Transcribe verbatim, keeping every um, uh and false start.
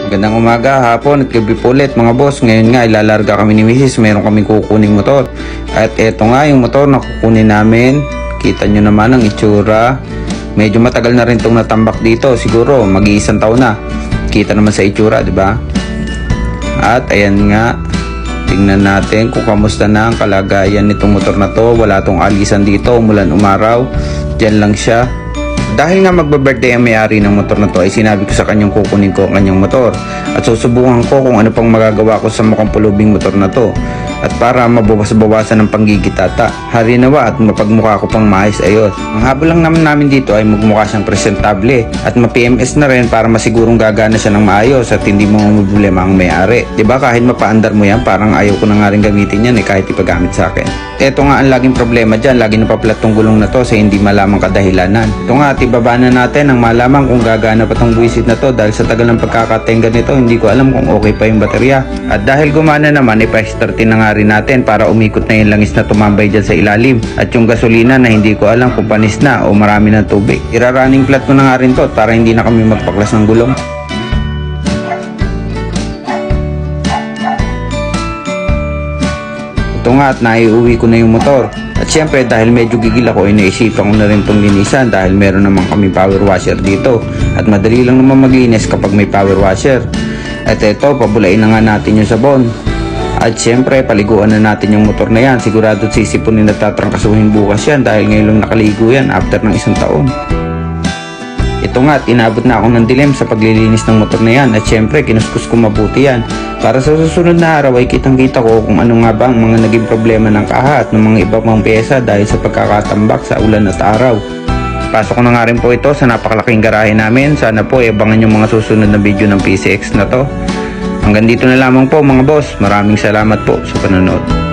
Gandang umaga, hapon at gabi po ulit mga boss. Ngayon nga ilalarga kami ni Missus Meron kaming kukuning motor. At eto nga yung motor na kukunin namin. Kita nyo naman ang itsura. Medyo matagal na rin itong natambak dito. Siguro mag-iisang taon na. Kita naman sa itsura, di ba? At ayan nga, tingnan natin kung kamusta na ang kalagayan nitong motor na to. Wala tong alisan dito, umulan umaraw. Diyan lang siya. Dahil nga magba-birthday ang may-ari ng motor na to, ay sinabi ko sa kanyang kukunin ko ang kanyang motor at susubukan ko kung ano pang magagawa ko sa mukhang pulubing motor na to, at para mabawas-bawasan ng panggigitata, harinawa at mapagmukha ko pang maayos ayos. Ang habol lang naman namin dito ay magmukha siyang presentable at ma-P M S na rin para masigurong gagana siya ng maayos at hindi mo problema ang may-ari. Diba kahit mapaandar mo yan, parang ayaw ko na nga rin gamitin yan eh, kahit ipagamit sa akin. Eto nga ang laging problema dyan, lagi napaplat tong gulong na to sa hindi malamang kadahilanan. Ito nga, ibaba na natin ang malaman kung gagana pa tong buwisit na to dahil sa tagal ng pagkakatenga nito, hindi ko alam kung okay pa yung baterya. At dahil gumana naman, ipa-startin na nga rin natin para umikot na yung langis na tumambay dyan sa ilalim. At yung gasolina na hindi ko alam kung panis na o marami ng tubig. Ira-running flat ko na nga rin to para hindi na kami magpaklas ng gulong. Ito nga at naiuwi ko na yung motor. At syempre dahil medyo gigil ako, inaisipan ko na rin itong linisan dahil meron naman kami power washer dito. At madali lang naman maglinis kapag may power washer. At ito, pabulain na nga natin yung sabon. At syempre paliguan na natin yung motor na yan. Sigurado sisipunin at tatrangkasuhin bukas yan dahil ngayon lang nakaligo yan after ng isang taon. Ito nga at inabot na ako ng dilim sa paglilinis ng motor na yan. At syempre kinuskus ko mabuti yan para sa susunod na araw ay kitang kita ko kung ano nga ba ang mga naging problema ng kaha at ng mga iba pang pyesa dahil sa pagkakatambak sa ulan at araw. Pasok ko na nga rin po ito sa napakalaking garahe namin. Sana po iabangan yung mga susunod na video ng P C X na to. Hanggang dito na lamang po mga boss. Maraming salamat po sa panonood.